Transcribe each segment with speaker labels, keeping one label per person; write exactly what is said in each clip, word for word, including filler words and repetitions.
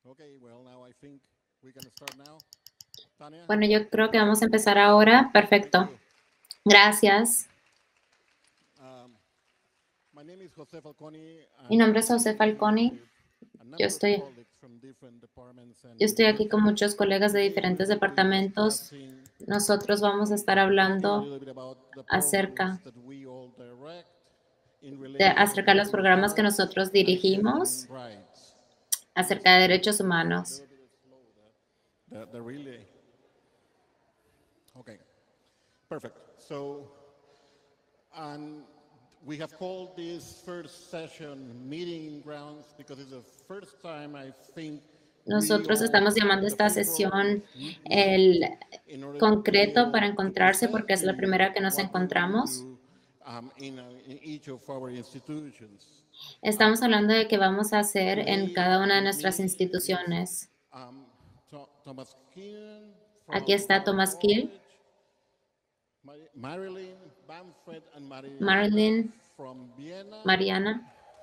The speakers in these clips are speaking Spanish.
Speaker 1: Okay, well, now I think we can start now. Tania,
Speaker 2: Bueno, yo creo que vamos a empezar ahora. Perfecto.
Speaker 1: thank you.
Speaker 2: Gracias.
Speaker 1: Um, my name is Jose Falconi.
Speaker 2: Mi
Speaker 1: and
Speaker 2: nombre es José
Speaker 1: I'm here
Speaker 2: Falconi.
Speaker 1: with a
Speaker 2: Yo
Speaker 1: number of
Speaker 2: estoy,
Speaker 1: colleagues from different departments and
Speaker 2: yo estoy aquí
Speaker 1: groups.
Speaker 2: con muchos colegas de
Speaker 1: Today we
Speaker 2: diferentes
Speaker 1: will be
Speaker 2: departamentos.
Speaker 1: discussing,
Speaker 2: Nosotros vamos a estar
Speaker 1: talking a
Speaker 2: hablando
Speaker 1: little bit about the
Speaker 2: acerca
Speaker 1: programs that we all direct in
Speaker 2: de
Speaker 1: relation
Speaker 2: acerca de los
Speaker 1: to
Speaker 2: programas que
Speaker 1: health
Speaker 2: nosotros
Speaker 1: and human
Speaker 2: dirigimos
Speaker 1: rights.
Speaker 2: acerca de derechos
Speaker 1: A
Speaker 2: humanos.
Speaker 1: little bit slow, the, the, the relay. Okay, perfect. So, and we have called this first session Meeting Grounds because it's the first time I think we
Speaker 2: Nosotros
Speaker 1: all,
Speaker 2: estamos llamando
Speaker 1: the
Speaker 2: esta
Speaker 1: full program,
Speaker 2: sesión
Speaker 1: meet
Speaker 2: el
Speaker 1: in order to be
Speaker 2: concreto
Speaker 1: able
Speaker 2: para
Speaker 1: to
Speaker 2: encontrarse
Speaker 1: present
Speaker 2: porque es
Speaker 1: to
Speaker 2: la
Speaker 1: you
Speaker 2: primera que nos
Speaker 1: what we're going to
Speaker 2: encontramos.
Speaker 1: do um, in, uh, in each of our institutions.
Speaker 2: Estamos hablando de qué vamos a hacer en
Speaker 1: Today
Speaker 2: cada una de
Speaker 1: with
Speaker 2: nuestras
Speaker 1: me is
Speaker 2: instituciones.
Speaker 1: um, Tho- Thomas Keenan
Speaker 2: Aquí
Speaker 1: from
Speaker 2: está
Speaker 1: Bard
Speaker 2: Thomas Kiel,
Speaker 1: College, Mar- Marilyn Bamford and Mariana
Speaker 2: Marilyn,
Speaker 1: from Vienna,
Speaker 2: Mariana,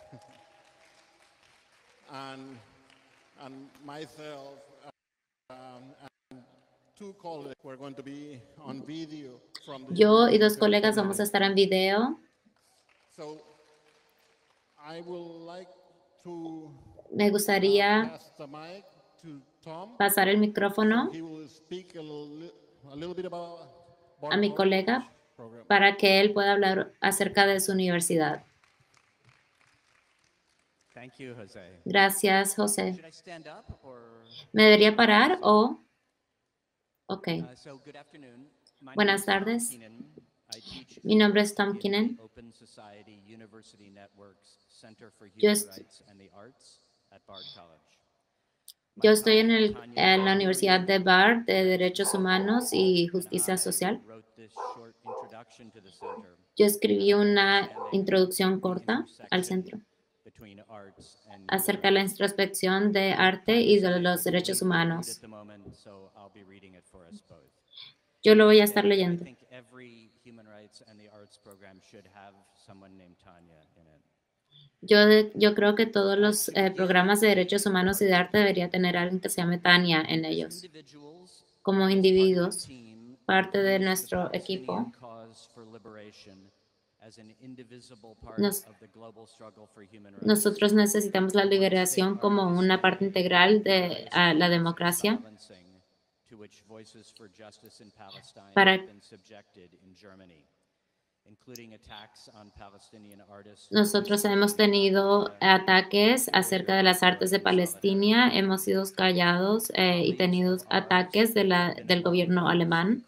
Speaker 1: and, and myself, um, and two colleagues who are going to be on video from the
Speaker 2: yo y dos
Speaker 1: University of
Speaker 2: colegas vamos a
Speaker 1: Kennedy.
Speaker 2: estar en video.
Speaker 1: So I would like to
Speaker 2: Me
Speaker 1: now
Speaker 2: gustaría
Speaker 1: pass the mic to Tom.
Speaker 2: pasar el
Speaker 1: So
Speaker 2: micrófono
Speaker 1: he will speak a little, a little bit about
Speaker 2: a
Speaker 1: Bard
Speaker 2: mi
Speaker 1: College
Speaker 2: colega
Speaker 1: program.
Speaker 2: para que él pueda hablar acerca de su universidad.
Speaker 3: Thank you, Jose.
Speaker 2: Gracias, José.
Speaker 3: Should I stand up or?
Speaker 2: ¿Me debería parar o...? Ok.
Speaker 3: Uh, so good afternoon. My
Speaker 2: Buenas
Speaker 3: name is Tom
Speaker 2: tardes.
Speaker 3: Keenan. I teach
Speaker 2: Mi nombre es Tom
Speaker 3: in the
Speaker 2: Keenan.
Speaker 3: Open Society University Network's Center for
Speaker 2: Yo
Speaker 3: Human
Speaker 2: est-
Speaker 3: Rights and the Arts at Bard College. My
Speaker 2: Yo estoy en,
Speaker 3: colleague
Speaker 2: el-
Speaker 3: Tanya
Speaker 2: en la
Speaker 3: Gallagher
Speaker 2: Universidad de Bard de Derechos Humanos y
Speaker 3: and
Speaker 2: Justicia
Speaker 3: I
Speaker 2: Social.
Speaker 3: wrote this short introduction to the center,
Speaker 2: Yo escribí una
Speaker 3: understanding
Speaker 2: introducción
Speaker 3: the
Speaker 2: corta al
Speaker 3: intersection
Speaker 2: centro
Speaker 3: between arts and
Speaker 2: acerca de
Speaker 3: human
Speaker 2: la
Speaker 3: rights.
Speaker 2: introspección de arte
Speaker 3: Tanya's
Speaker 2: y de
Speaker 3: unable
Speaker 2: los
Speaker 3: to
Speaker 2: derechos
Speaker 3: lead- lead
Speaker 2: humanos.
Speaker 3: at the moment, so I'll be reading it for us both.
Speaker 2: Yo lo voy a estar
Speaker 3: And I
Speaker 2: leyendo.
Speaker 3: think every human rights and the arts program should have someone named Tanya in it.
Speaker 2: Yo, de- yo creo que todos los eh, programas de derechos humanos y de arte debería tener alguien que se llame Tania en
Speaker 3: As
Speaker 2: ellos.
Speaker 3: individuals,
Speaker 2: Como
Speaker 3: as part of a
Speaker 2: individuos,
Speaker 3: team,
Speaker 2: parte de
Speaker 3: we use the
Speaker 2: nuestro
Speaker 3: Palestinian
Speaker 2: equipo,
Speaker 3: cause for liberation as an indivisible part
Speaker 2: Nos-
Speaker 3: of the global struggle for human rights.
Speaker 2: nosotros necesitamos la
Speaker 3: We want to
Speaker 2: liberación
Speaker 3: state
Speaker 2: como
Speaker 3: our
Speaker 2: una parte
Speaker 3: dismay
Speaker 2: integral
Speaker 3: at the
Speaker 2: de
Speaker 3: various
Speaker 2: ah, la
Speaker 3: forms of
Speaker 2: democracia
Speaker 3: silencing to which voices for justice in Palestine
Speaker 2: para-
Speaker 3: have been subjected in Germany, including attacks on Palestinian artists for
Speaker 2: Nosotros hemos
Speaker 3: restoring
Speaker 2: tenido
Speaker 3: propaganda,
Speaker 2: ataques acerca de las artes de Palestina, hemos sido callados eh, y tenido ataques de la, del gobierno alemán.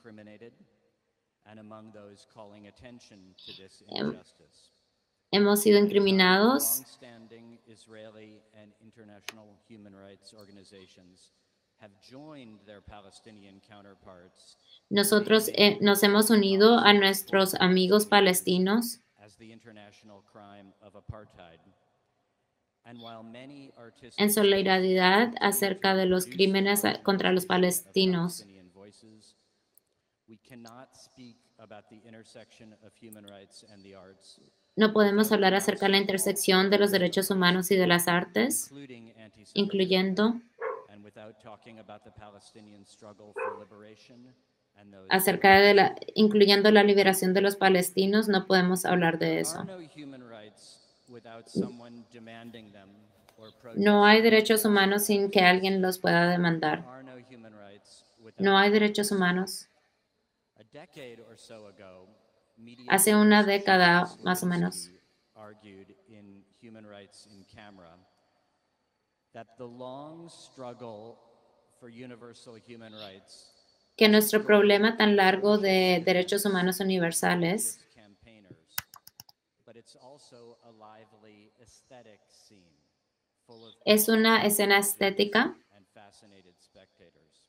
Speaker 3: and among those calling attention to this
Speaker 2: Em,
Speaker 3: injustice.
Speaker 2: Hemos sido
Speaker 3: Alongside
Speaker 2: incriminados.
Speaker 3: long-standing Israeli and international human rights organizations have joined their Palestinian counterparts
Speaker 2: Nosotros eh, nos hemos unido a nuestros amigos palestinos
Speaker 3: as the international crime of apartheid. And while many artistic
Speaker 2: en solidaridad
Speaker 3: spaces
Speaker 2: acerca de los
Speaker 3: continue to
Speaker 2: crímenes
Speaker 3: produce
Speaker 2: contra los
Speaker 3: marginalization of
Speaker 2: palestinos,
Speaker 3: Palestinian voices, we cannot speak about the intersection of human rights and the arts,
Speaker 2: no podemos hablar acerca de la intersección de los derechos humanos y de las artes,
Speaker 3: including anti-Semitism,
Speaker 2: incluyendo
Speaker 3: and without talking about the Palestinian struggle for liberation and those
Speaker 2: acerca de la, incluyendo la liberación de los palestinos, no podemos hablar de
Speaker 3: There
Speaker 2: eso.
Speaker 3: are no human rights without someone demanding them or
Speaker 2: No hay
Speaker 3: protesting
Speaker 2: derechos
Speaker 3: against
Speaker 2: humanos sin que alguien los pueda
Speaker 3: them.
Speaker 2: demandar.
Speaker 3: There are no human rights without
Speaker 2: No hay
Speaker 3: violence.
Speaker 2: derechos humanos.
Speaker 3: A decade or so ago, media
Speaker 2: Hace una
Speaker 3: theorist
Speaker 2: década,
Speaker 3: Charles
Speaker 2: más o menos,
Speaker 3: Linsky argued in Human Rights in Camera that the long struggle for universal human rights
Speaker 2: que nuestro problema tan largo de derechos humanos universales
Speaker 3: just campaigners, but it's also a lively aesthetic scene full of
Speaker 2: es una escena estética
Speaker 3: and fascinated spectators.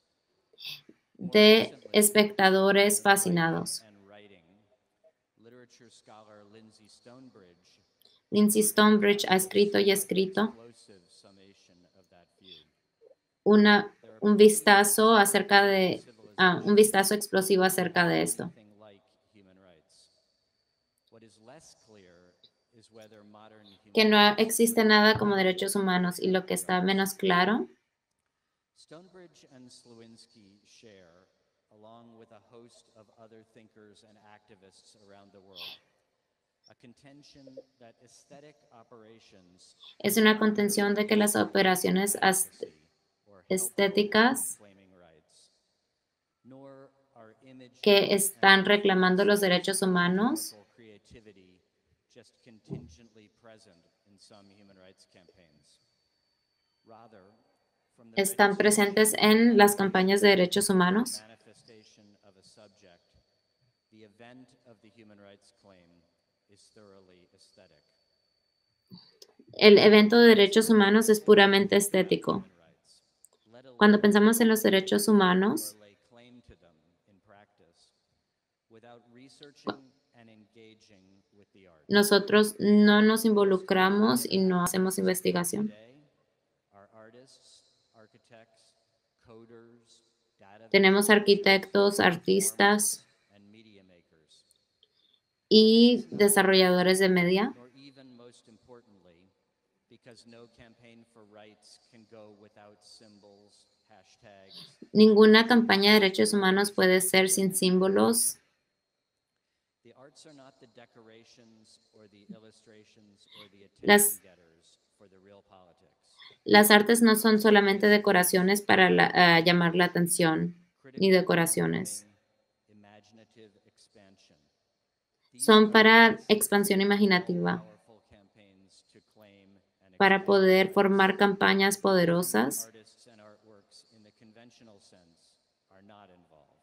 Speaker 2: de espectadores fascinados.
Speaker 3: And writing, literature scholar Lindsay Stonebridge
Speaker 2: Lindsay Stonebridge ha escrito y escrito
Speaker 3: explosive summation of that view.
Speaker 2: una, un vistazo acerca de ah, un vistazo explosivo acerca de esto.
Speaker 3: Anything like human rights. What is less clear is whether modern human
Speaker 2: Que no
Speaker 3: rights
Speaker 2: existe nada como derechos humanos y lo que está menos claro
Speaker 3: Stonebridge and Slowinski share, along with a host of other thinkers and activists around the world, a contention that aesthetic operations
Speaker 2: Es una contención de que las operaciones ast-
Speaker 3: advocacy or help
Speaker 2: estéticas
Speaker 3: claiming rights, nor are image
Speaker 2: que están
Speaker 3: and
Speaker 2: reclamando los derechos humanos
Speaker 3: local creativity just contingently present in some human rights campaigns. Rather, from the
Speaker 2: están presentes en las campañas de derechos humanos.
Speaker 3: manifestation of a subject, the event of the human rights claim is thoroughly aesthetic.
Speaker 2: El evento de derechos humanos es puramente estético.
Speaker 3: Human rights, let alone
Speaker 2: Cuando pensamos en los derechos humanos,
Speaker 3: or lay claim to them in practice, without researching and engaging with the art.
Speaker 2: nosotros no nos involucramos y no hacemos investigación.
Speaker 3: Today, our artists, architects, coders, data
Speaker 2: Tenemos arquitectos, artistas
Speaker 3: and media makers,
Speaker 2: y desarrolladores de media.
Speaker 3: nor even most importantly, because no campaign for rights can go without symbols, hashtags,
Speaker 2: Ninguna campaña de derechos humanos puede ser sin símbolos.
Speaker 3: the arts are not the decorations or the illustrations or the
Speaker 2: Las-
Speaker 3: attention getters for the real politics.
Speaker 2: Las artes no son solamente decoraciones para la- ah, llamar la atención, ni decoraciones.
Speaker 3: Imaginative expansion. These
Speaker 2: Son
Speaker 3: are
Speaker 2: para expansión imaginativa,
Speaker 3: powerful campaigns to claim and
Speaker 2: para
Speaker 3: exploit.
Speaker 2: poder formar campañas poderosas.
Speaker 3: Artists and artworks in the conventional sense are not involved.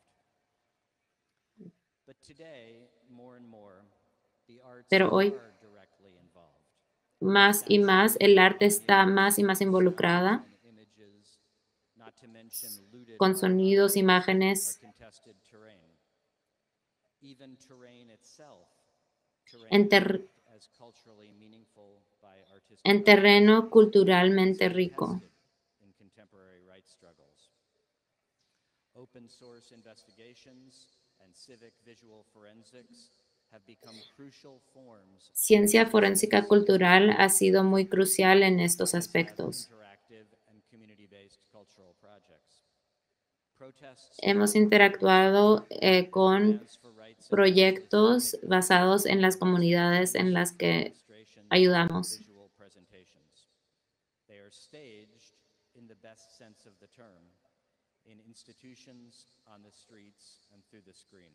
Speaker 3: But today, more and more, the arts
Speaker 2: Pero hoy-
Speaker 3: are directly involved.
Speaker 2: Más y más el arte está más y más involucrada
Speaker 3: And images, not to mention looted
Speaker 2: con
Speaker 3: art,
Speaker 2: sonidos,
Speaker 3: are
Speaker 2: imágenes,
Speaker 3: contested terrain. Even terrain itself, terrain
Speaker 2: en, ter-
Speaker 3: marked as culturally meaningful by artistic
Speaker 2: en terreno culturalmente
Speaker 3: is
Speaker 2: rico.
Speaker 3: contested in contemporary rights struggles. Open source investigations and civic visual forensics have become crucial forms
Speaker 2: Ciencia forénsica cultural ha sido muy crucial en estos
Speaker 3: as have
Speaker 2: aspectos.
Speaker 3: interactive and community-based cultural projects. Protests
Speaker 2: Hemos interactuado eh, con
Speaker 3: Demands for rights and
Speaker 2: proyectos
Speaker 3: justice
Speaker 2: basados en las comunidades en las que
Speaker 3: illustrations,
Speaker 2: ayudamos.
Speaker 3: visual presentations. They are staged in the best sense of the term, in institutions, on the streets, and through the screen.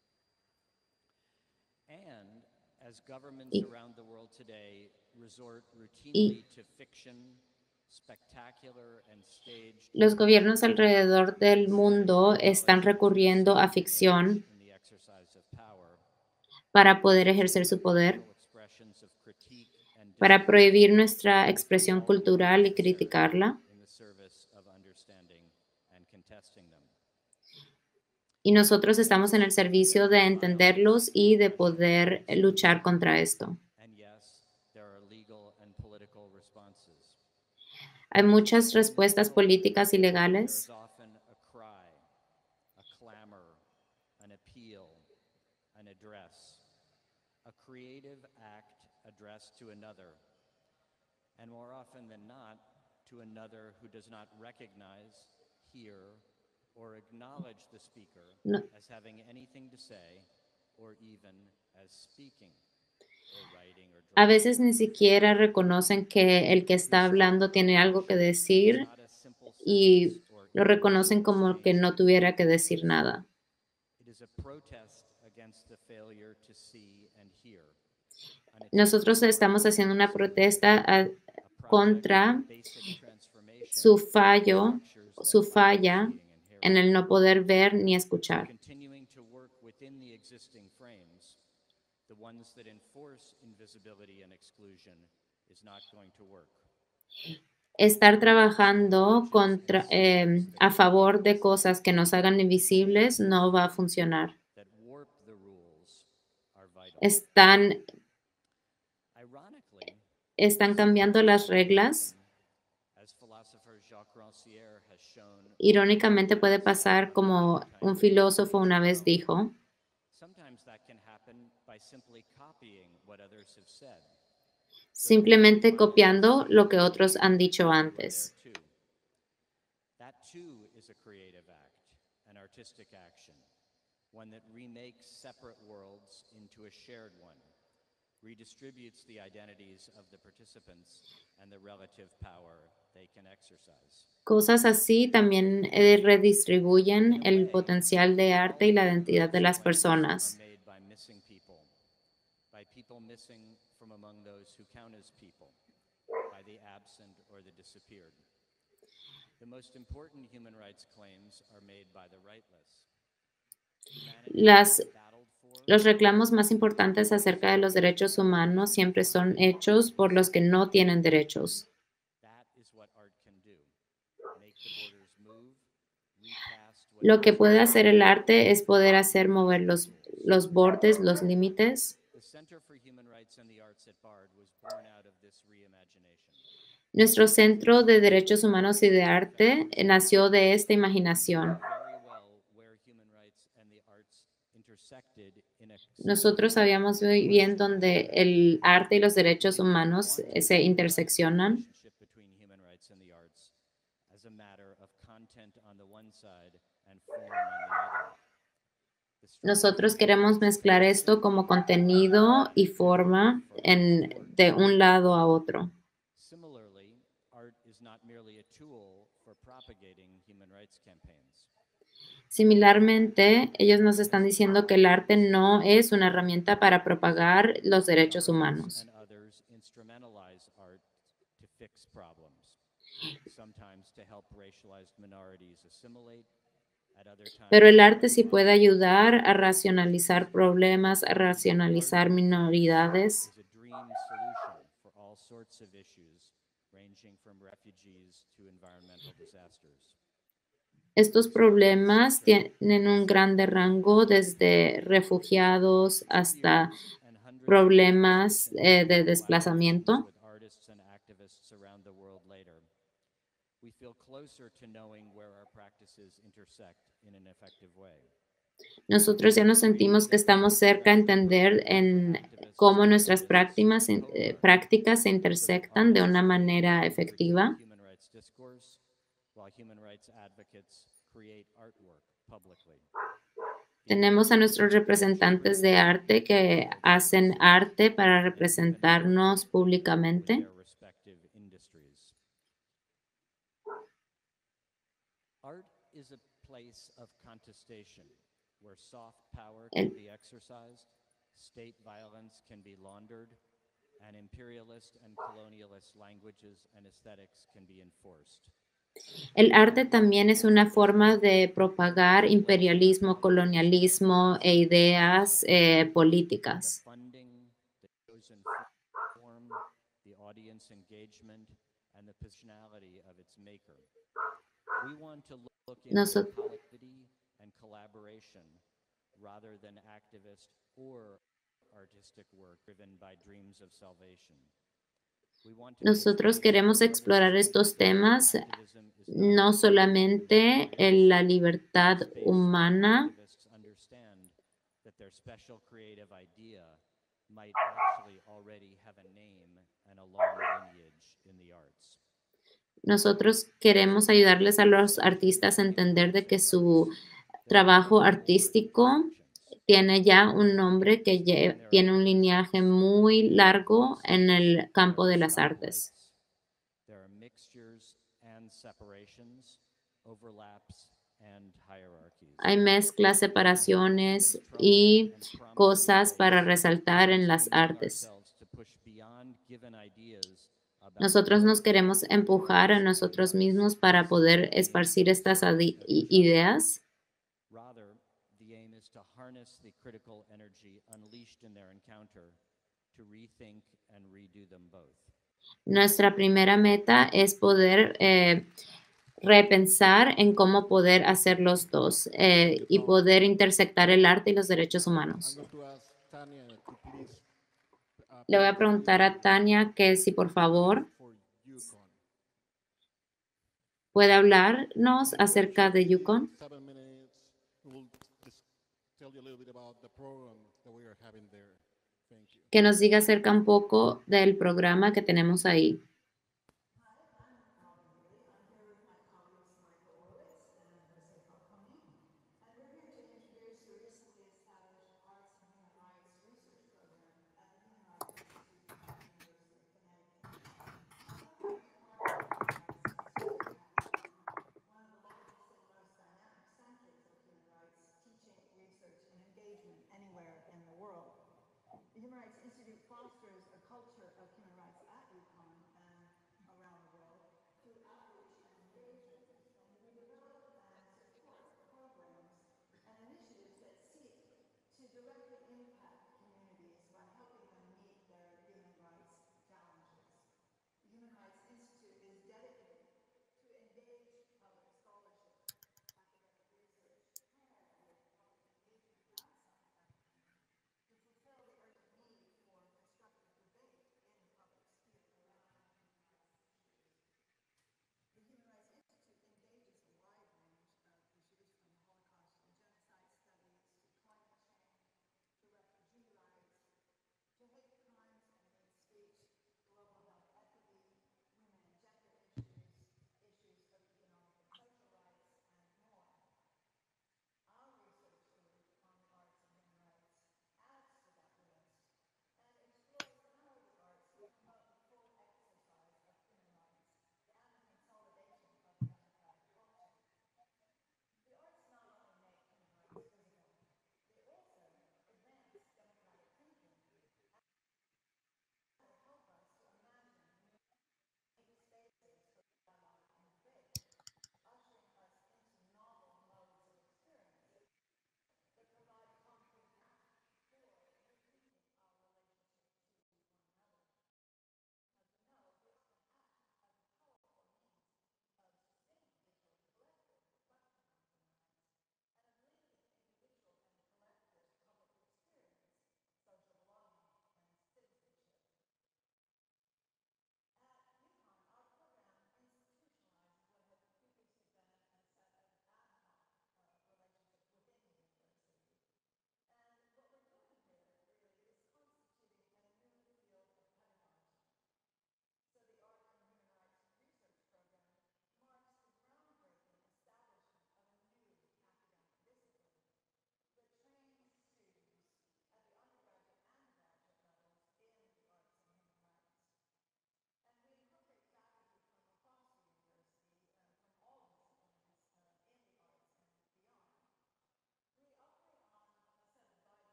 Speaker 3: And as governments
Speaker 2: Y-
Speaker 3: around the world today resort routinely to fiction, spectacular and staged
Speaker 2: Los gobiernos alrededor del mundo están recurriendo a ficción
Speaker 3: in the exercise of power,
Speaker 2: para poder ejercer su poder,
Speaker 3: expressions of critique and
Speaker 2: para prohibir nuestra expresión cultural y criticarla.
Speaker 3: in the service of understanding and contesting them.
Speaker 2: Y nosotros estamos en el servicio de entenderlos y de poder luchar contra esto.
Speaker 3: And yes, there are legal and political responses.
Speaker 2: Hay muchas respuestas políticas y
Speaker 3: There's
Speaker 2: legales.
Speaker 3: often a cry, a clamor, an appeal, an address, a creative act addressed to another, and more often than not, to another who does not recognize, hear, or acknowledge the speaker
Speaker 2: No.
Speaker 3: as having anything to say, or even as speaking, or writing, or
Speaker 2: A
Speaker 3: drawing.
Speaker 2: veces ni siquiera reconocen que el que está hablando tiene algo que decir
Speaker 3: Not a simple
Speaker 2: y
Speaker 3: sentence or
Speaker 2: lo reconocen como que no tuviera que decir nada.
Speaker 3: It is a protest against the failure to see and hear. An
Speaker 2: Nosotros estamos haciendo una protesta a-
Speaker 3: a project
Speaker 2: contra
Speaker 3: of basic transformation
Speaker 2: su fallo,
Speaker 3: of structures
Speaker 2: su
Speaker 3: that
Speaker 2: falla
Speaker 3: seeing and hearing.
Speaker 2: en el no poder ver ni escuchar.
Speaker 3: Continuing to work within the existing frames, the ones that enforce invisibility and exclusion, is not going to work.
Speaker 2: Estar trabajando contra, eh, a favor de cosas que nos hagan invisibles no va a funcionar.
Speaker 3: That warp the rules are vital.
Speaker 2: Están,
Speaker 3: Ironically,
Speaker 2: están cambiando las reglas.
Speaker 3: as philosopher Jacques Rancière has shown,
Speaker 2: Irónicamente puede pasar como un filósofo una vez dijo,
Speaker 3: sometimes that can happen by simply copying what others have said.
Speaker 2: simplemente copiando lo que otros han dicho
Speaker 3: We're
Speaker 2: antes.
Speaker 3: there too. That too is a creative act, an artistic action, one that remakes separate worlds into a shared one, redistributes the identities of the participants and the relative power they can exercise.
Speaker 2: Cosas así también eh, redistribuyen el potencial de arte y la identidad de las personas.
Speaker 3: Are made by missing people, by people missing from among those who count as people, by the absent or the disappeared. The most important human rights claims are made by the rightless. Humanity
Speaker 2: Las,
Speaker 3: has battled for
Speaker 2: los reclamos más importantes acerca de los derechos humanos siempre son hechos por los que no tienen derechos.
Speaker 3: that is what art can do. Make the borders move, recast what
Speaker 2: Lo que
Speaker 3: is
Speaker 2: puede hacer el arte es poder hacer mover los, los bordes, los límites.
Speaker 3: The Center for Human Rights and the Arts at Bard was born out of this reimagination.
Speaker 2: Nuestro Centro de Derechos Humanos y de Arte eh, nació de esta imaginación.
Speaker 3: Very well where human rights and the arts intersected in a
Speaker 2: Nosotros sabíamos muy bien dónde el arte y los derechos humanos eh, se interseccionan.
Speaker 3: relationship between human rights and the arts as a matter of content on the one side and form on the other. The struggle
Speaker 2: Nosotros queremos mezclar esto como contenido y forma en, de un lado a otro.
Speaker 3: Similarly, art is not merely a tool for propagating human rights campaigns.
Speaker 2: Similarmente, ellos nos están diciendo que el arte no es una herramienta para propagar los derechos humanos.
Speaker 3: And others instrumentalize art to fix problems, sometimes to help racialized minorities assimilate, at other times
Speaker 2: Pero el arte sí puede ayudar a racionalizar problemas, a racionalizar minoridades.
Speaker 3: is a dream solution for all sorts of issues, ranging from refugees to environmental disasters.
Speaker 2: Estos problemas tienen un grande rango desde refugiados hasta
Speaker 3: And hundreds
Speaker 2: problemas eh, de
Speaker 3: of
Speaker 2: desplazamiento.
Speaker 3: with artists and activists around the world later. We feel closer to knowing where our practices intersect in an effective way.
Speaker 2: Nosotros ya nos sentimos que estamos cerca a entender en cómo nuestras prácticas, eh, prácticas se intersectan de una manera efectiva.
Speaker 3: Human rights discourse, while human rights advocates create artwork publicly.
Speaker 2: Tenemos a nuestros representantes de arte que hacen arte para representarnos
Speaker 3: in
Speaker 2: públicamente.
Speaker 3: their respective industries. Art is a place of contestation where soft power
Speaker 2: El-
Speaker 3: can be exercised, state violence can be laundered, and imperialist and colonialist languages and aesthetics can be enforced.
Speaker 2: El arte también es una forma de propagar imperialismo, colonialismo e ideas eh,
Speaker 3: The
Speaker 2: políticas.
Speaker 3: funding, the chosen form, the audience engagement, and the positionality of its maker. We want to look into
Speaker 2: Noso-
Speaker 3: collectivity and collaboration rather than activist or artistic work driven by dreams of salvation. We want to
Speaker 2: Nosotros queremos explorar estos temas,
Speaker 3: activism is not
Speaker 2: no solamente en la libertad
Speaker 3: space
Speaker 2: humana,
Speaker 3: activists understand that their special creative idea might actually already have a name and a long lineage in the arts.
Speaker 2: nosotros queremos ayudarles a los artistas a entender de que su trabajo artístico tiene ya un nombre que lle- tiene un lineaje muy largo en el campo de las artes.
Speaker 3: There are mixtures and separations, overlaps and hierarchies.
Speaker 2: Hay mezclas, separaciones y cosas para resaltar en las artes. Nosotros nos queremos empujar a nosotros mismos para poder esparcir estas adi- i- ideas.
Speaker 3: Rather, the aim is to harness the critical energy unleashed in their encounter to rethink and redo them both.
Speaker 2: Nuestra primera meta es poder eh, repensar en cómo poder hacer los dos eh, y poder intersectar el arte y los derechos
Speaker 1: I'm
Speaker 2: humanos.
Speaker 1: going to ask Tanya to please uh,
Speaker 2: Le voy a preguntar a Tania que si por favor
Speaker 1: for Yukon.
Speaker 2: puede hablarnos acerca de Yukon.
Speaker 1: Seven minutes. We'll just tell you a little bit about the program that we are having there. Thank you.
Speaker 2: Que nos diga acerca un poco del programa que tenemos ahí.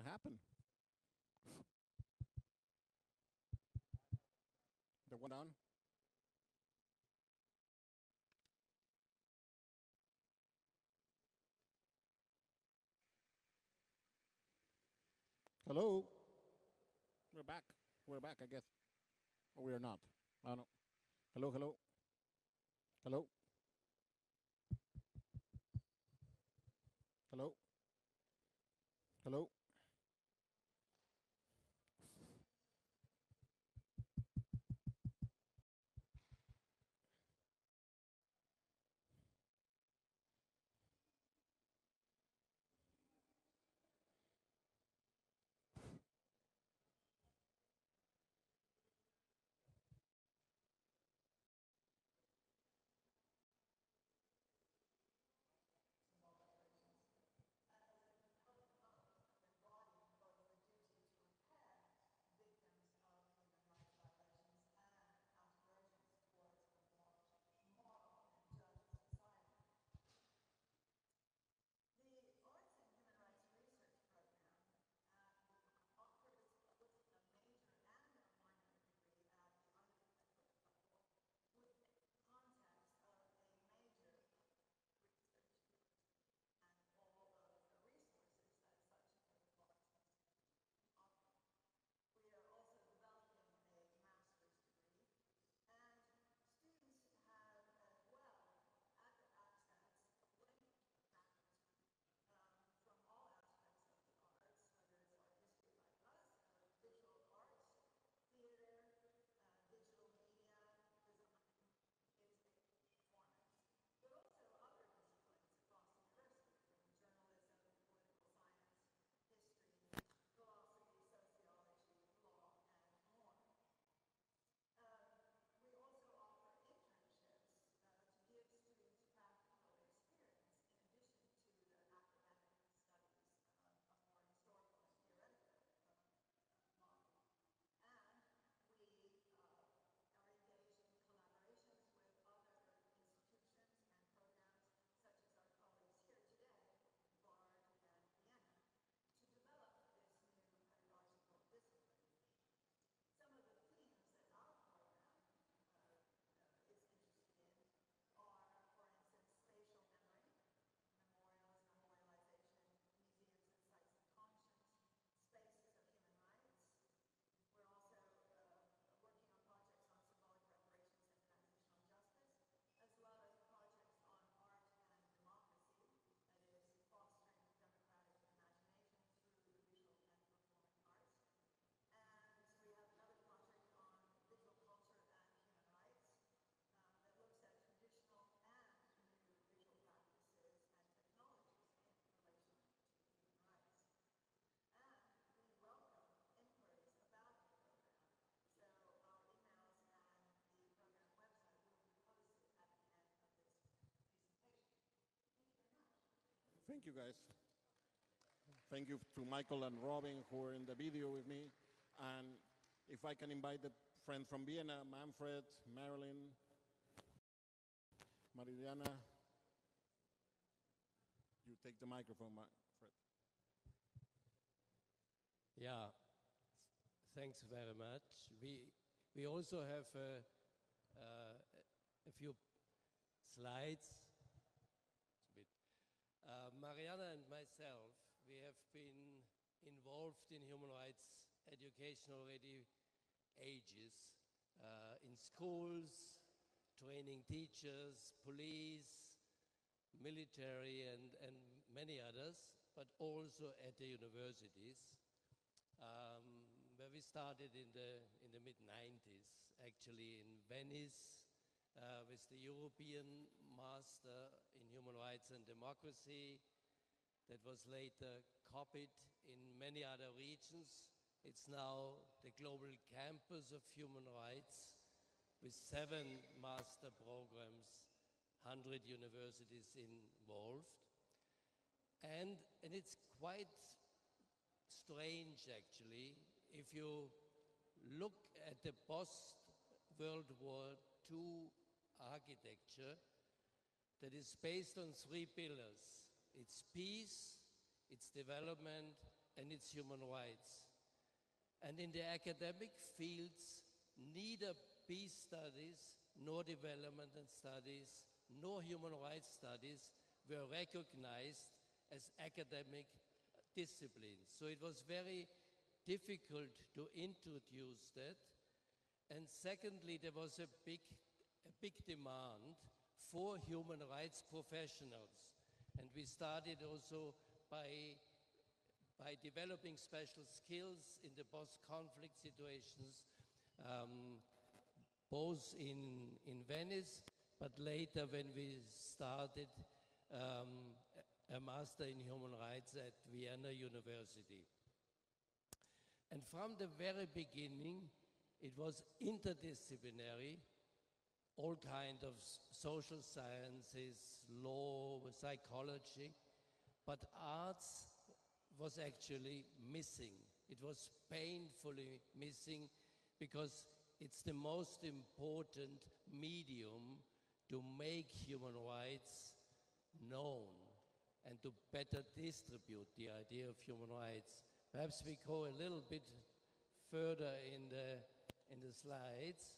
Speaker 1: happened? The one down? Hello? We're back. We're back, I guess. Or we are not. I don't know. Hello, hello? Hello? Hello? Hello? Thank you, guys. Thank you to Michael and Robin who are in the video with me. And if I can invite the friends from Vienna, Manfred, Marilyn, Maridiana. You take the microphone, Manfred.
Speaker 4: Yeah, thanks very much. We, we also have a, uh, a few slides. A bit. Uh, Mariana and myself, we have been involved in human rights education already ages, uh, in schools, training teachers, police, military, and, and many others, but also at the universities. Um, where we started in the, in the mid nineties, actually in Venice, uh, with the European Master in Human Rights and Democracy, that was later copied in many other regions. It's now the global campus of human rights with seven master programs, one hundred universities involved. And, and it's quite strange, actually, if you look at the post-World War Two architecture that is based on three pillars. It's peace, it's development, and its human rights. And in the academic fields, neither peace studies, nor development and studies, nor human rights studies were recognized as academic disciplines. So it was very difficult to introduce that. And secondly, there was a big, a big demand for human rights professionals. And we started also by, by developing special skills in the post-conflict situations, um, both in, in Venice, but later when we started um, a master in human rights at Vienna University. And from the very beginning, it was interdisciplinary, all kinds of social sciences, law, psychology, but arts was actually missing. It was painfully missing because it's the most important medium to make human rights known and to better distribute the idea of human rights. Perhaps we go a little bit further in the, in the slides.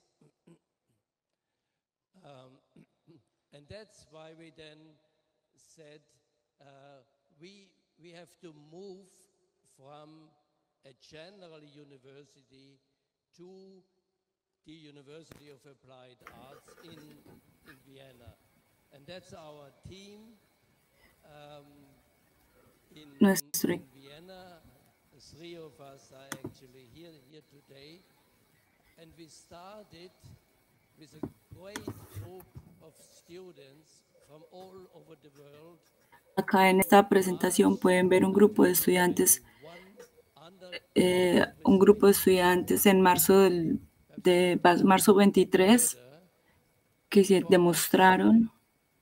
Speaker 4: um, and that's why we then said uh, we, we have to move from a general university to the University of Applied Arts in, in Vienna. And that's our team um, in,
Speaker 5: Nuestro
Speaker 4: in Vienna. Three of us are actually here, here today. And we started with a great group of students from all over the world.
Speaker 5: Acá en esta presentación pueden ver un grupo de estudiantes, eh, un grupo de estudiantes en marzo del, de marzo veintitrés que se demostraron.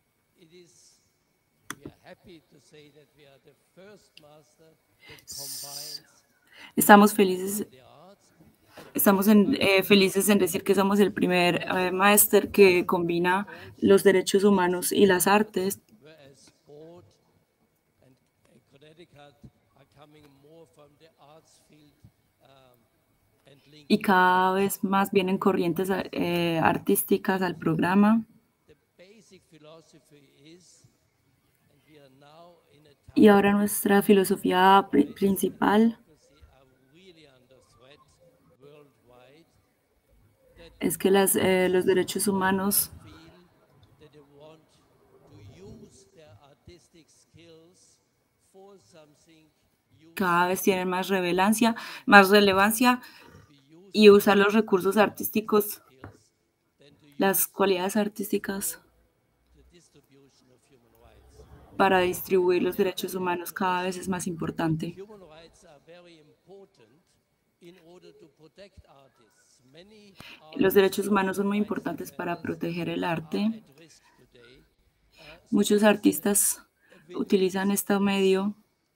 Speaker 5: Estamos felices, estamos en, eh, felices en decir que somos el primer eh, máster que combina los derechos humanos y las artes. Y cada vez más vienen corrientes eh, artísticas al programa. Y ahora nuestra filosofía pr- principal es que las, eh, los derechos humanos cada vez tienen más relevancia, más relevancia y usar los recursos artísticos, las cualidades artísticas para distribuir los derechos humanos cada vez es más importante. Los derechos humanos son muy importantes para proteger el arte. Muchos artistas utilizan este medio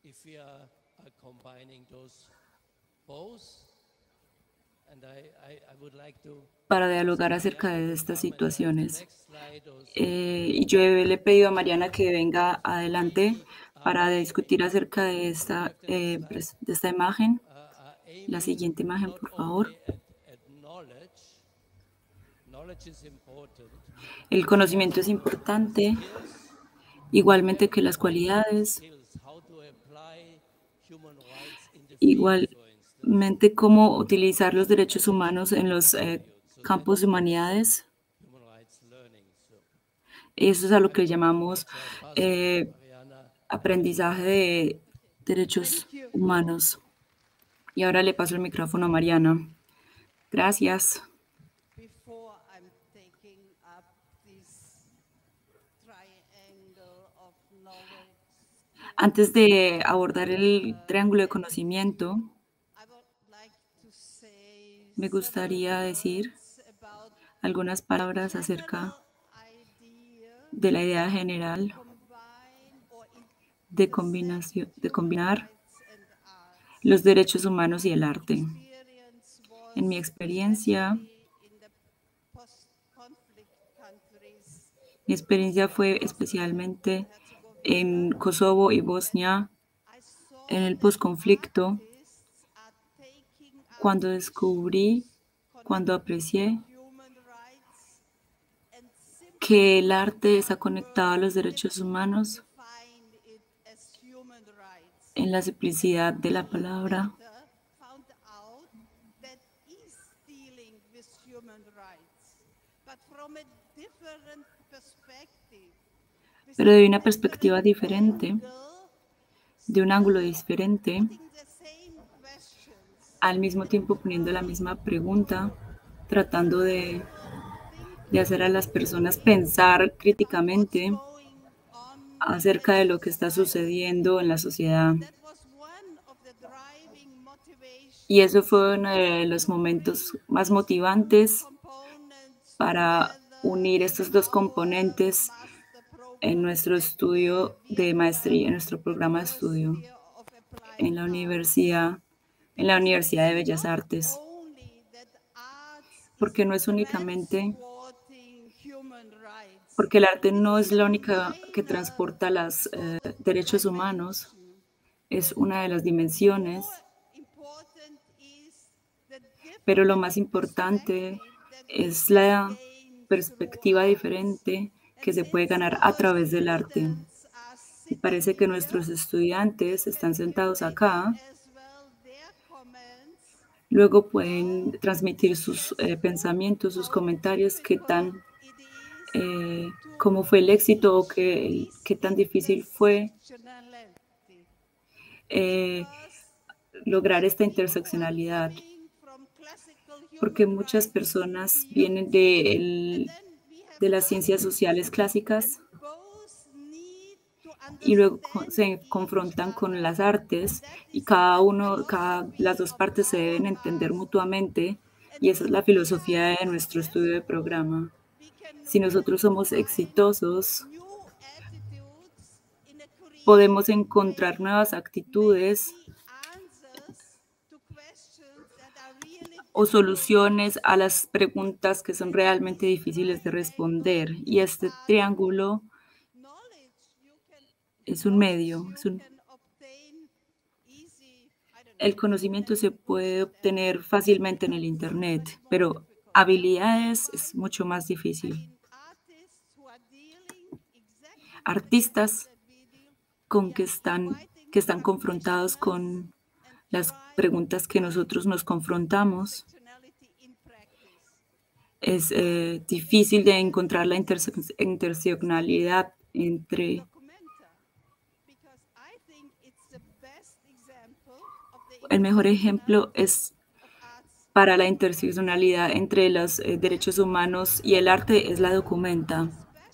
Speaker 5: para dialogar acerca de estas situaciones. Eh, y yo le he pedido a Mariana que venga adelante para discutir acerca de esta, eh, de esta imagen. La siguiente imagen, por favor. El conocimiento es importante, igualmente que las cualidades, igualmente cómo utilizar los derechos humanos en los eh, campos de humanidades. Eso es a lo que llamamos eh, aprendizaje de derechos humanos. Y ahora le paso el micrófono a Mariana. Gracias. Antes de abordar el triángulo de conocimiento, me gustaría decir algunas palabras acerca de la idea general de, combinación, de combinar los derechos humanos y el arte. En mi experiencia, mi experiencia fue especialmente en Kosovo y Bosnia en el posconflicto, cuando descubrí, cuando aprecié que el arte está conectado a los derechos humanos en la simplicidad de la palabra. Pero de una perspectiva diferente, de un ángulo diferente, al mismo tiempo poniendo la misma pregunta, tratando de, de hacer a las personas pensar críticamente acerca de lo que está sucediendo en la sociedad. Y eso fue uno de los momentos más motivantes para unir estos dos componentes en nuestro estudio de maestría, en nuestro programa de estudio en la universidad, en la Universidad de Bellas Artes, porque no es únicamente, porque el arte no es la única que transporta los eh, derechos humanos, es una de las dimensiones, pero lo más importante es la perspectiva diferente que se puede ganar a través del arte. Y parece que nuestros estudiantes están sentados acá, luego pueden transmitir sus eh, pensamientos, sus comentarios, qué tan, eh, cómo fue el éxito o qué, qué tan difícil fue eh, lograr esta interseccionalidad. Porque muchas personas vienen de, el, de las ciencias sociales clásicas y luego se confrontan con las artes y cada uno, cada, las dos partes se deben entender mutuamente y esa es la filosofía de nuestro estudio de programa. Si nosotros somos exitosos, podemos encontrar nuevas actitudes o soluciones a las preguntas que son realmente difíciles de responder. Y este triángulo es un medio. Es un... El conocimiento se puede obtener fácilmente en el Internet, pero habilidades es mucho más difícil. Artistas con que están, que están confrontados con las preguntas que nosotros nos confrontamos. Es eh, difícil de encontrar la interse interseccionalidad entre el mejor ejemplo es para la interseccionalidad entre los eh, derechos humanos y el arte es la documenta,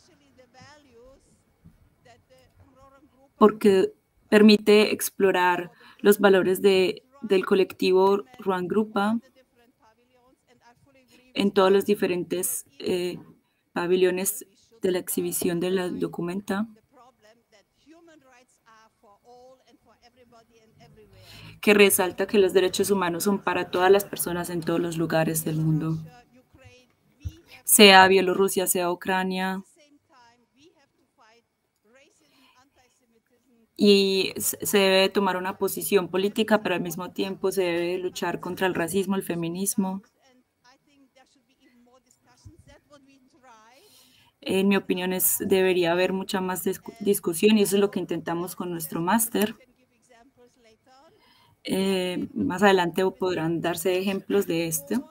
Speaker 5: porque permite explorar los valores de, del colectivo Ruangrupa en todos los diferentes eh, pabellones de la exhibición de la documenta, que resalta que los derechos humanos son para todas las personas en todos los lugares del mundo, sea Bielorrusia, sea Ucrania. Y se debe tomar una posición política, pero al mismo tiempo se debe luchar contra el racismo, el feminismo. En mi opinión, es, debería haber mucha más discusión y eso es lo que intentamos con nuestro máster. Eh, más adelante podrán darse ejemplos de esto.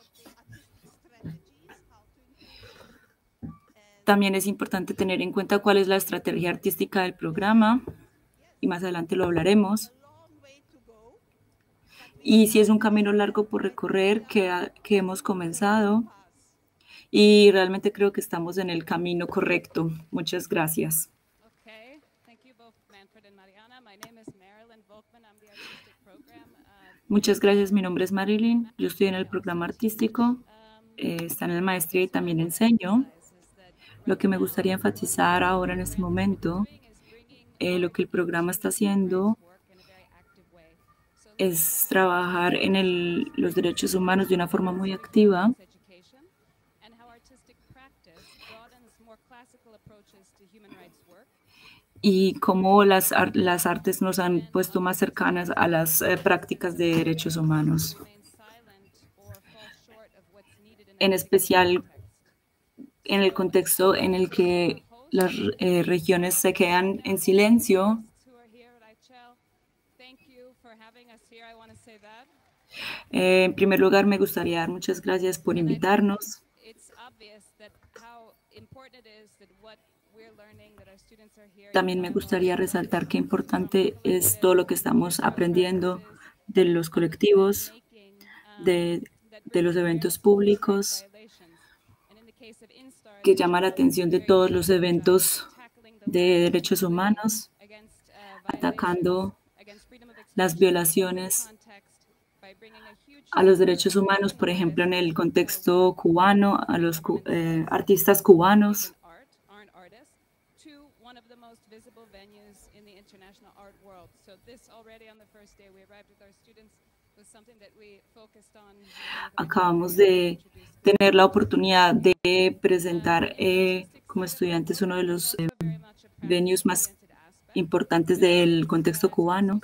Speaker 5: También es importante tener en cuenta cuál es la estrategia artística del programa y más adelante lo hablaremos. Y si es un camino largo por recorrer que, ha, que hemos comenzado y realmente creo que estamos en el camino correcto. Muchas gracias. Muchas gracias. Mi nombre es Marilyn. Yo estoy en el programa artístico. Eh, está en la maestría y también enseño. Lo que me gustaría enfatizar ahora en este momento, eh, lo que el programa está haciendo es trabajar en el, los derechos humanos de una forma muy activa. y cómo las, ar- las artes nos han puesto más cercanas a las eh, prácticas de derechos humanos, en especial en el contexto en el que las eh, regiones se quedan en silencio. Eh, en primer lugar, me gustaría dar muchas gracias por invitarnos. También me gustaría resaltar qué importante es todo lo que estamos aprendiendo de los colectivos, de, de los eventos públicos, que llama la atención de todos los eventos de derechos humanos, atacando las violaciones a los derechos humanos, por ejemplo, en el contexto cubano, a los cu- eh, artistas cubanos. Acabamos de tener la oportunidad de presentar eh, como estudiantes uno de los eh, venues más importantes del contexto cubano.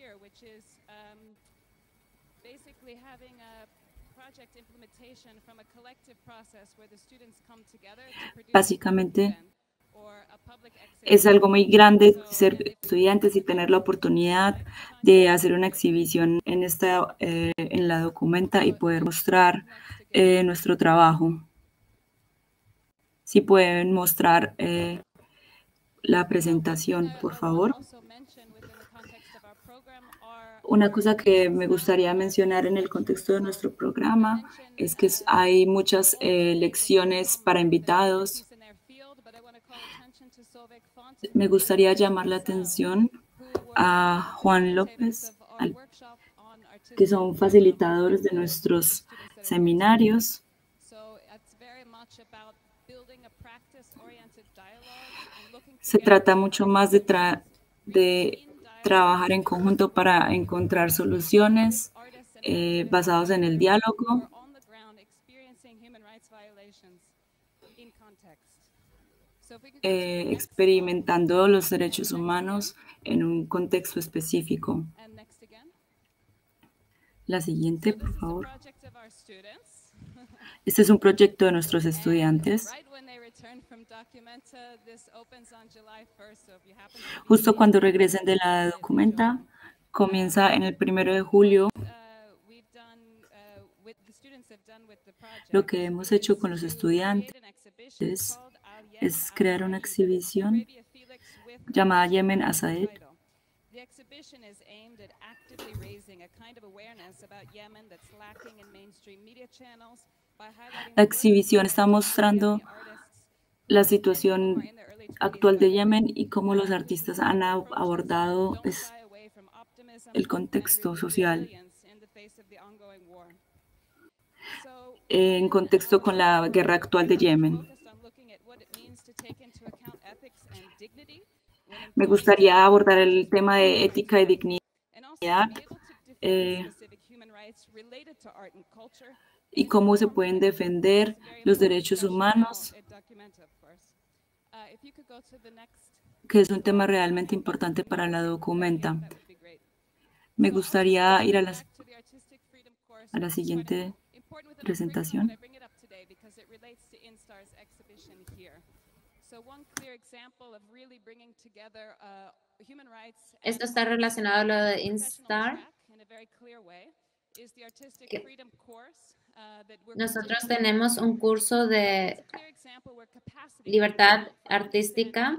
Speaker 5: Básicamente, es algo muy grande ser estudiantes y tener la oportunidad de hacer una exhibición en, esta, eh, en la documenta y poder mostrar eh, nuestro trabajo. Si pueden mostrar eh, la presentación, por favor. Una cosa que me gustaría mencionar en el contexto de nuestro programa es que hay muchas eh, lecciones para invitados. Me gustaría llamar la atención a Juan López, al, que son facilitadores de nuestros seminarios. Se trata mucho más de, tra de trabajar en conjunto para encontrar soluciones eh, basados en el diálogo. Eh, experimentando los derechos humanos en un contexto específico. La siguiente, por favor. Este es un proyecto de nuestros estudiantes. Justo cuando regresen de la documenta, comienza en el primero de julio. Lo que hemos hecho con los estudiantes es crear una exhibición llamada Yemen Asaed. La exhibición está mostrando la situación actual de Yemen y cómo los artistas han abordado pues, el contexto social en contexto con la guerra actual de Yemen. Me gustaría abordar el tema de ética y dignidad eh, y cómo se pueden defender los derechos humanos, que es un tema realmente importante para la documenta. Me gustaría ir a la, a la siguiente presentación.
Speaker 2: Esto está relacionado a lo de Instar. Que nosotros tenemos un curso de libertad artística,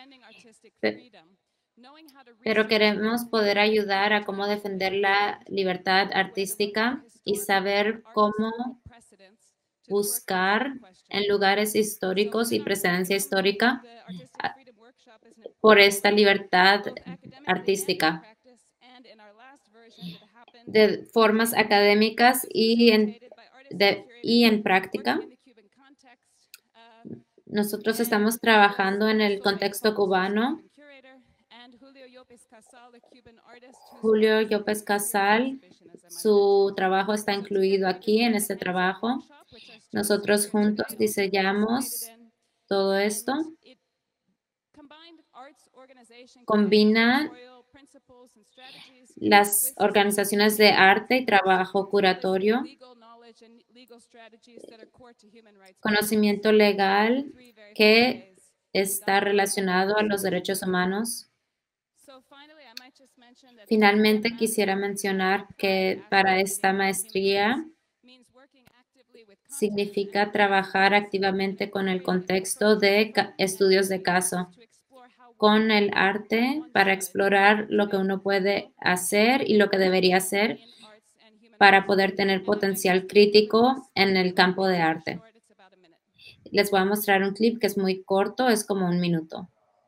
Speaker 2: pero queremos poder ayudar a cómo defender la libertad artística y saber cómo buscar en lugares históricos y presencia histórica por esta libertad artística de formas académicas y en, de, y en práctica. Nosotros estamos trabajando en el contexto cubano. Julio López Casal, su trabajo está incluido aquí en este trabajo. Nosotros juntos diseñamos todo esto. combina las organizaciones de arte y trabajo curatorio, conocimiento legal que está relacionado a los derechos humanos. Finalmente, quisiera mencionar que para esta maestría significa trabajar activamente con el contexto de estudios de caso, con el arte para explorar lo que uno puede hacer y lo que debería hacer para poder tener potencial crítico en el campo de arte. Les voy a mostrar un clip que es muy corto, es como un minuto.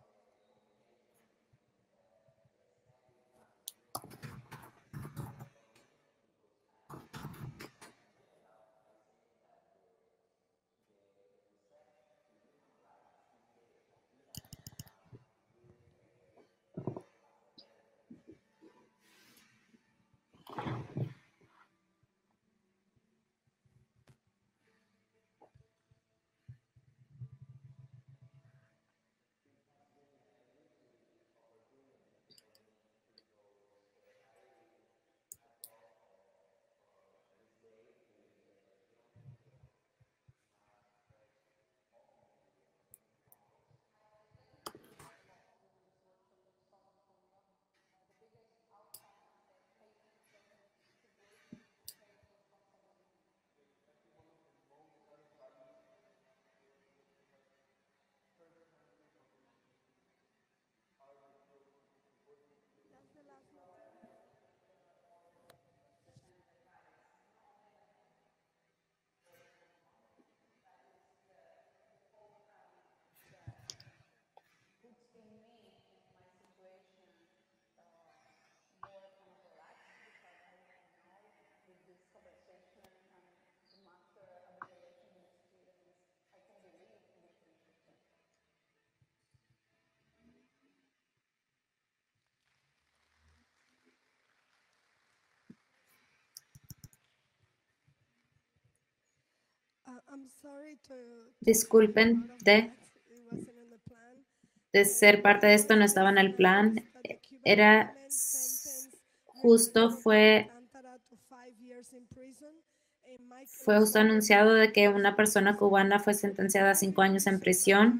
Speaker 2: Disculpen de, de ser parte de esto, no estaba en el plan. Era justo, fue, fue justo anunciado de que una persona cubana fue sentenciada a cinco años en prisión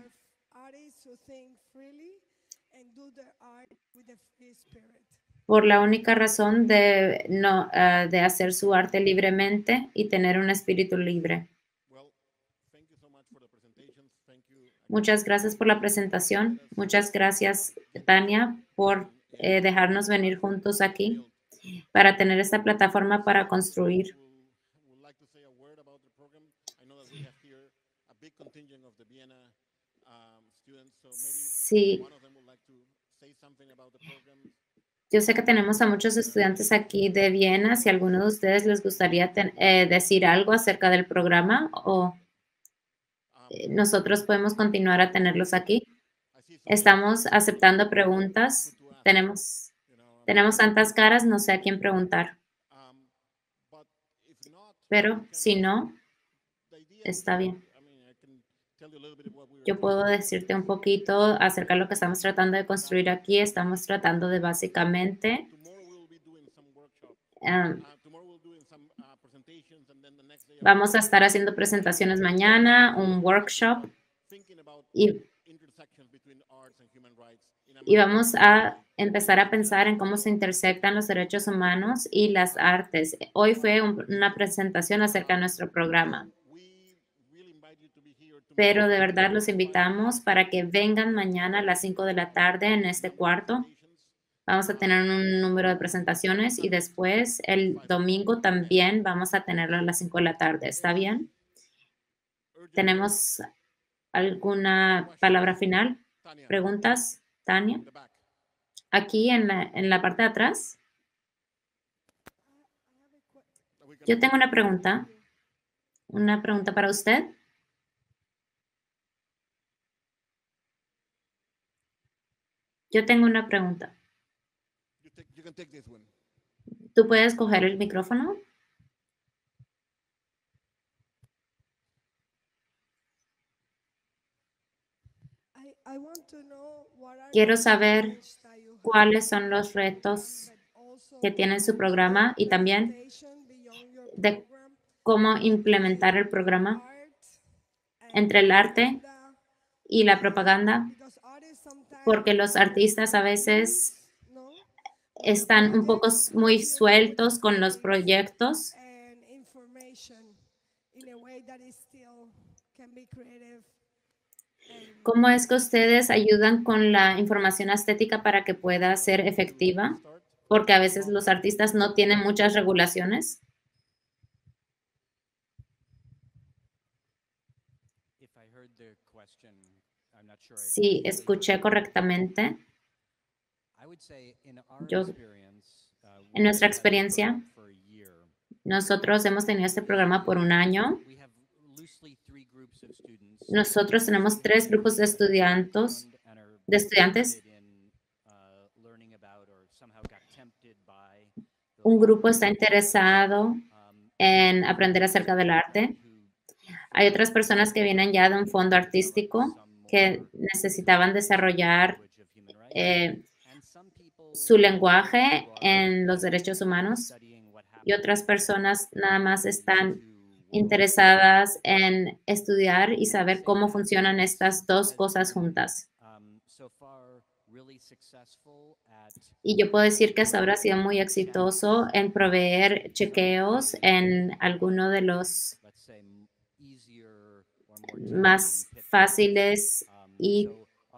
Speaker 2: por la única razón de, no, uh, de hacer su arte libremente y tener un espíritu libre. Muchas gracias por la presentación. Muchas gracias, Tania, por eh, dejarnos venir juntos aquí para tener esta plataforma para construir. Sí. Yo sé que tenemos a muchos estudiantes aquí de Viena. Si a alguno de ustedes les gustaría ten, eh, decir algo acerca del programa o eh, nosotros podemos continuar a tenerlos aquí. Estamos aceptando preguntas. Tenemos, tenemos tantas caras, no sé a quién preguntar. Pero si no, está bien. Yo puedo decirte un poquito acerca de lo que estamos tratando de construir aquí. Estamos tratando de básicamente um, vamos a estar haciendo presentaciones mañana, un workshop y, y vamos a empezar a pensar en cómo se intersectan los derechos humanos y las artes. Hoy fue un, una presentación acerca de nuestro programa. Pero de verdad los invitamos para que vengan mañana a las cinco de la tarde en este cuarto. Vamos a tener un número de presentaciones y después el domingo también vamos a tenerlo a las cinco de la tarde. ¿Está bien? ¿Tenemos alguna palabra final? ¿Preguntas, Tania? Aquí en la, en la parte de atrás. Yo tengo una pregunta. Una pregunta para usted. Yo tengo una pregunta. ¿Tú puedes coger el micrófono? Quiero saber cuáles son los retos que tiene su programa y también de cómo implementar el programa entre el arte y la propaganda, porque los artistas a veces están un poco muy sueltos con los proyectos. ¿Cómo es que ustedes ayudan con la información estética para que pueda ser efectiva? Porque a veces los artistas no tienen muchas regulaciones. Si escuché correctamente, yo, en nuestra experiencia, nosotros hemos tenido este programa por un año. Nosotros tenemos tres grupos de estudiantes, de estudiantes. Un grupo está interesado en aprender acerca del arte. Hay otras personas que vienen ya de un fondo artístico que necesitaban desarrollar eh, su lenguaje en los derechos humanos, y otras personas nada más están interesadas en estudiar y saber cómo funcionan estas dos cosas juntas. Y yo puedo decir que hasta ahora ha sido muy exitoso en proveer chequeos en alguno de los más fáciles y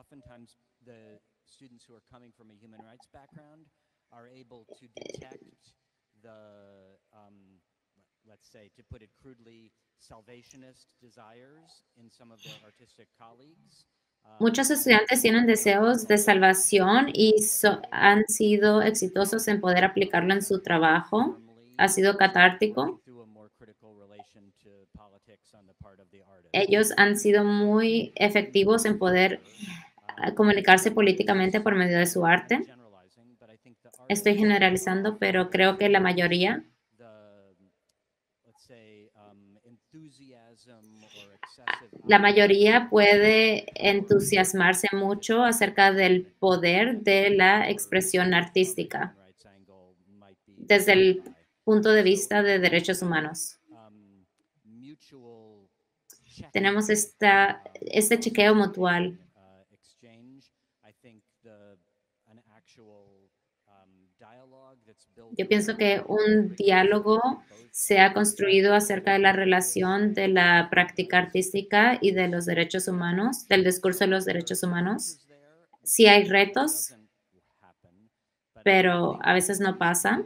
Speaker 3: let's say, to put it crudely, salvationist desires in some of their artistic colleagues.
Speaker 2: Muchos estudiantes tienen deseos de salvación y so, han sido exitosos en poder aplicarlo en su trabajo. Ha sido catártico. Ellos han sido muy efectivos en poder uh, comunicarse políticamente por medio de su arte. Estoy generalizando, pero creo que la mayoría La mayoría puede entusiasmarse mucho acerca del poder de la expresión artística desde el punto de vista de derechos humanos. Tenemos esta, este chequeo mutual. Yo pienso que un diálogo se ha construido acerca de la relación de la práctica artística y de los derechos humanos, del discurso de los derechos humanos. Sí hay retos, pero a veces no pasa.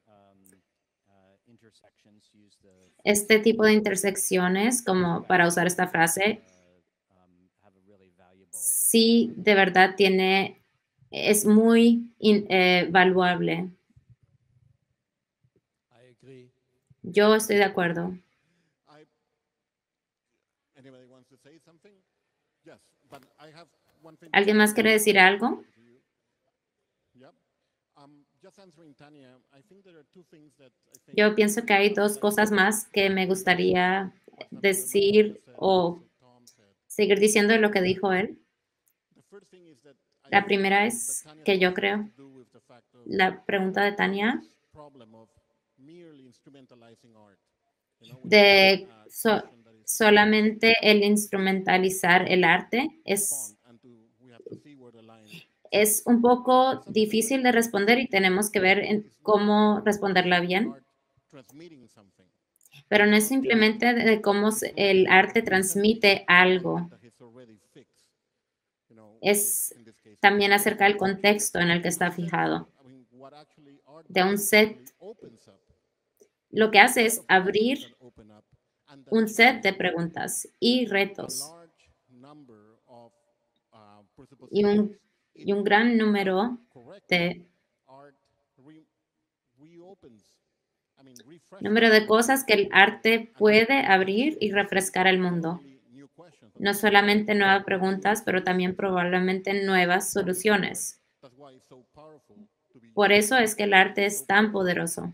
Speaker 2: Este tipo de intersecciones, como para usar esta frase, sí de verdad tiene, es muy in, eh, valuable. Yo estoy de acuerdo. ¿Alguien más quiere decir algo? Yo pienso que hay dos cosas más que me gustaría decir o seguir diciendo de lo que dijo él. La primera es que yo creo, la pregunta de Tania, de so, solamente el instrumentalizar el arte es, es un poco difícil de responder y tenemos que ver en cómo responderla bien. Pero no es simplemente de cómo el arte transmite algo. Es también acerca del contexto en el que está fijado. De un set, lo que hace es abrir un set de preguntas y retos y un, y un gran número de número de cosas que el arte puede abrir y refrescar el mundo. No solamente nuevas preguntas, pero también probablemente nuevas soluciones. Por eso es que el arte es tan poderoso.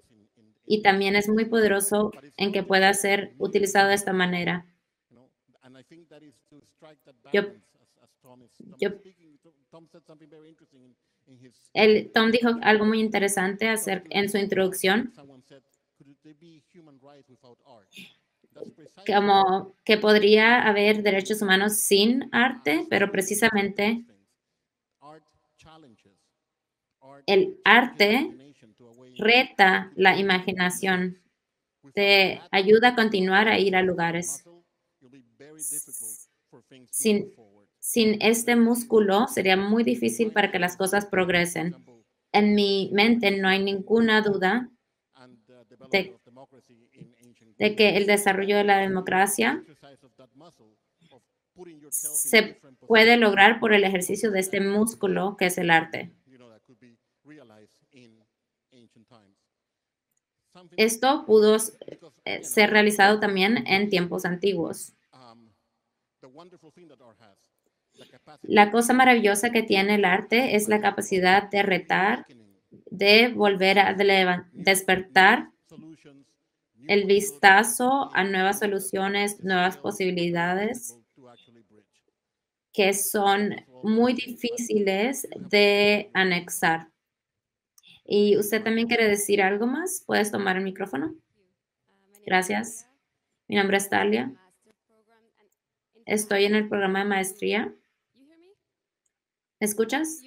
Speaker 2: Y también es muy poderoso en que pueda ser utilizado de esta manera.
Speaker 1: And I think that is to strike that
Speaker 2: Yo,
Speaker 1: balance, as, as Tom is Tom
Speaker 2: yo,
Speaker 1: is speaking. Tom Tom said something very interesting in, in his
Speaker 2: el, Tom dijo
Speaker 1: introduction.
Speaker 2: algo muy interesante
Speaker 1: He
Speaker 2: acer-
Speaker 1: talked to
Speaker 2: en su
Speaker 1: about,
Speaker 2: introducción,
Speaker 1: someone said, could there be human rights without art? That's precisely
Speaker 2: como que podría haber derechos humanos sin
Speaker 1: uh,
Speaker 2: arte,
Speaker 1: so
Speaker 2: pero
Speaker 1: we need to
Speaker 2: precisamente
Speaker 1: things. Art challenges. Art
Speaker 2: el
Speaker 1: challenges
Speaker 2: arte
Speaker 1: imagination to a way
Speaker 2: reta
Speaker 1: to
Speaker 2: la
Speaker 1: go to places.
Speaker 2: imaginación,
Speaker 1: Without
Speaker 2: te
Speaker 1: that
Speaker 2: ayuda a continuar a ir a
Speaker 1: that
Speaker 2: lugares.
Speaker 1: muscle, it'll be very difficult for things to move
Speaker 2: Sin,
Speaker 1: forward.
Speaker 2: sin este músculo sería muy difícil para que las cosas progresen.
Speaker 1: Example,
Speaker 2: En mi mente no hay ninguna duda
Speaker 1: and the development
Speaker 2: de,
Speaker 1: of democracy in ancient
Speaker 2: de
Speaker 1: Greece.
Speaker 2: que el desarrollo de la democracia
Speaker 1: Exercise of that muscle of putting yourself in
Speaker 2: se
Speaker 1: different
Speaker 2: puede
Speaker 1: positions.
Speaker 2: lograr por el ejercicio de este músculo que es el arte.
Speaker 1: You know, that could be realized in ancient times. Something
Speaker 2: Esto pudo
Speaker 1: because
Speaker 2: eh,
Speaker 1: again,
Speaker 2: ser
Speaker 1: art-
Speaker 2: realizado también en tiempos antiguos.
Speaker 1: um, the wonderful thing that art has, the capacity
Speaker 2: La cosa maravillosa que tiene el arte es la capacidad de retar,
Speaker 1: awakening,
Speaker 2: de volver a leva- despertar
Speaker 1: solutions, new
Speaker 2: el
Speaker 1: possibilities
Speaker 2: vistazo a
Speaker 1: in
Speaker 2: nuevas
Speaker 1: areas
Speaker 2: soluciones, nuevas
Speaker 1: still
Speaker 2: posibilidades
Speaker 1: difficult to actually bridge.
Speaker 2: que son
Speaker 1: First of all,
Speaker 2: muy
Speaker 1: thank you, but
Speaker 2: difíciles
Speaker 1: you have
Speaker 2: de
Speaker 1: one
Speaker 2: anexar. ¿Y usted también quiere decir algo más? ¿Puedes tomar el micrófono? Gracias. Mi nombre es Talia. Estoy en el programa de maestría. ¿Me escuchas?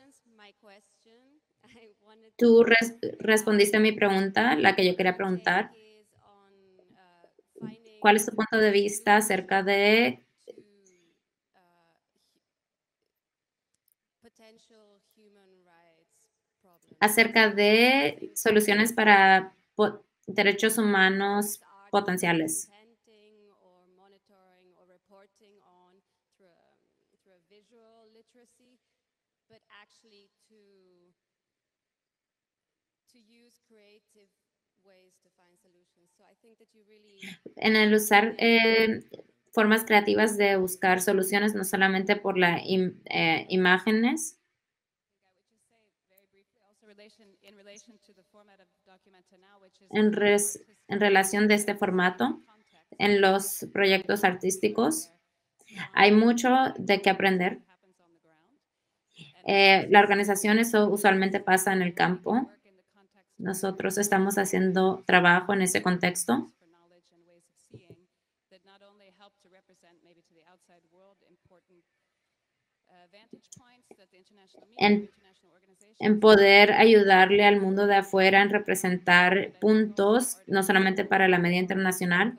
Speaker 2: Tú res- respondiste a mi pregunta, la que yo quería preguntar. ¿Cuál es tu punto de vista acerca de acerca de soluciones para po- derechos humanos potenciales? En el usar eh, formas creativas de buscar soluciones, no solamente por las imágenes. En, res- en relación de este formato, en los proyectos artísticos, hay mucho de qué aprender. Eh, la organización, eso usualmente pasa en el campo. Nosotros estamos haciendo trabajo en ese contexto. En, en poder ayudarle al mundo de afuera en representar puntos, no solamente para la media internacional,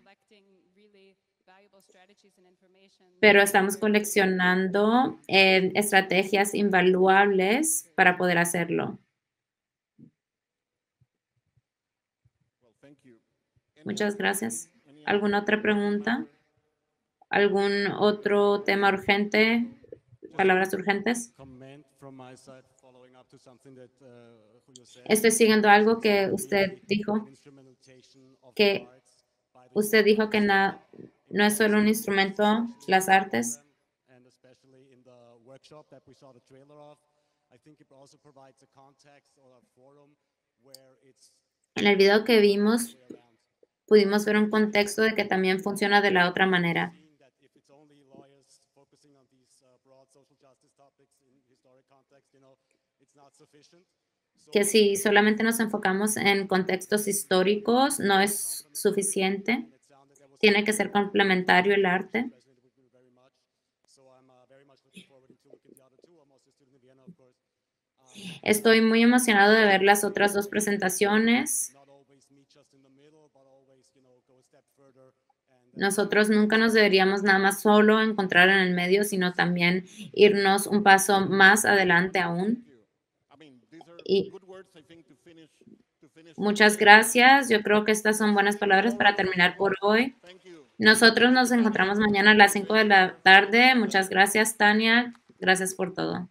Speaker 2: pero estamos coleccionando eh, estrategias invaluables para poder hacerlo.
Speaker 1: Well, thank you. Any
Speaker 2: Muchas
Speaker 1: other
Speaker 2: gracias.
Speaker 1: question? Any other
Speaker 2: ¿Alguna otra pregunta? ¿Algún otro tema urgente? ¿Palabras urgentes?
Speaker 6: Comment from my side, following up to something that uh, Julio said.
Speaker 2: Estoy siguiendo algo que
Speaker 6: It's
Speaker 2: usted
Speaker 6: really
Speaker 2: dijo,
Speaker 6: an instrumentation of the
Speaker 2: que
Speaker 6: arts by the
Speaker 2: usted dijo que na- no es solo un instrumento, las artes,
Speaker 6: and especially in the workshop that we saw the trailer of. I think it also provides a context or a forum where it's
Speaker 2: en el video que vimos pudimos ver un contexto de que también funciona de la otra manera.
Speaker 6: seen that if it's only lawyers focusing on these uh, broad social justice topics in historic context, you know, it's not sufficient. So
Speaker 2: Que si solamente nos enfocamos en contextos históricos no es suficiente,
Speaker 6: and it sounded there was
Speaker 2: tiene que ser complementario el arte.
Speaker 6: resonated with me very much. So I'm uh, very much looking forward to looking the other two. I'm also a student in Vienna, of course. Um,
Speaker 2: Estoy muy emocionado de ver las otras dos presentaciones.
Speaker 6: not always meet just in the middle, but always, you know, go a step further and uh,
Speaker 2: Nosotros nunca nos deberíamos nada más solo encontrar en el medio, sino también irnos un paso más adelante aún.
Speaker 1: I mean, these are
Speaker 2: Y
Speaker 1: good words, I think, to finish, to finish
Speaker 2: muchas
Speaker 1: today.
Speaker 2: gracias. Yo creo que estas son buenas palabras para terminar por hoy.
Speaker 1: Thank you.
Speaker 2: Nosotros nos encontramos mañana a las cinco de la tarde. Muchas gracias, Tania. Gracias por todo.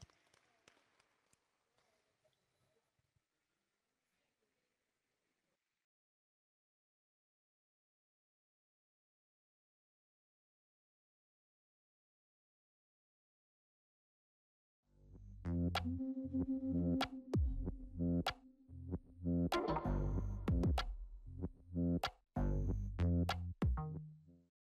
Speaker 7: Thank you.